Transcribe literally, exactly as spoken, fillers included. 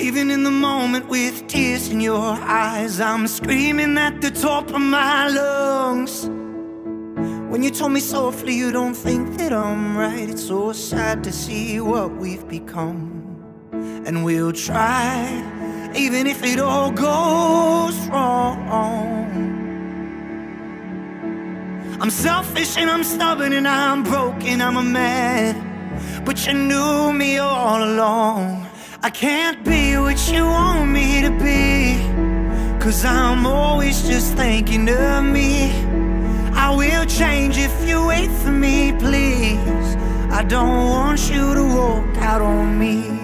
Even in the moment with tears in your eyes, I'm screaming at the top of my lungs. When you told me softly you don't think that I'm right, it's so sad to see what we've become. And we'll try, even if it all goes wrong. I'm selfish and I'm stubborn and I'm broken, I'm a man, but you knew me all along. I can't be what you want me to be, 'cause I'm always just thinking of me. I will change if you wait for me, please. I don't want you to walk out on me.